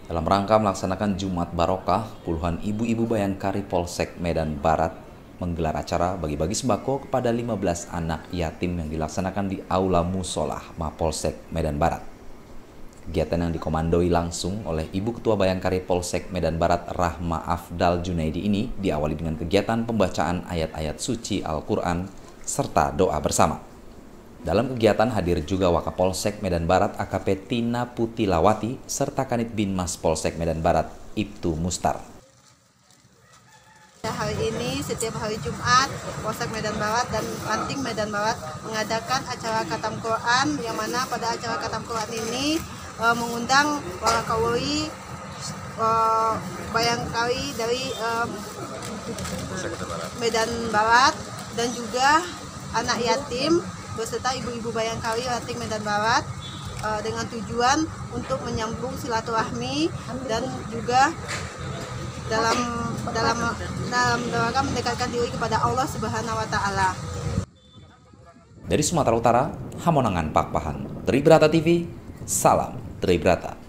Dalam rangka melaksanakan Jumat Barokah, puluhan ibu-ibu Bayangkari Polsek Medan Barat menggelar acara bagi-bagi sembako kepada 15 anak yatim yang dilaksanakan di Aula Musolah Mapolsek Medan Barat. Kegiatan yang dikomandoi langsung oleh Ibu Ketua Bayangkari Polsek Medan Barat Rahma Afdal Junaidi ini diawali dengan kegiatan pembacaan ayat-ayat suci Al-Quran serta doa bersama. Dalam kegiatan hadir juga Wakapolsek Medan Barat AKP Tina Putilawati serta Kanit Binmas Polsek Medan Barat Ibtu Mustar. Hari ini setiap hari Jumat Polsek Medan Barat dan Ranting Medan Barat mengadakan acara khatam Quran, yang mana pada acara khatam Quran ini mengundang Wakawuri Bayangkari dari Medan Barat dan juga anak yatim beserta ibu-ibu Bayangkari Ranting Medan Barat dengan tujuan untuk menyambung silaturahmi dan juga dalam rangka mendekatkan diri kepada Allah Subhanahu wa taala. Dari Sumatera Utara, Hamonangan Pakpahan, Tribrata TV, salam Tribrata.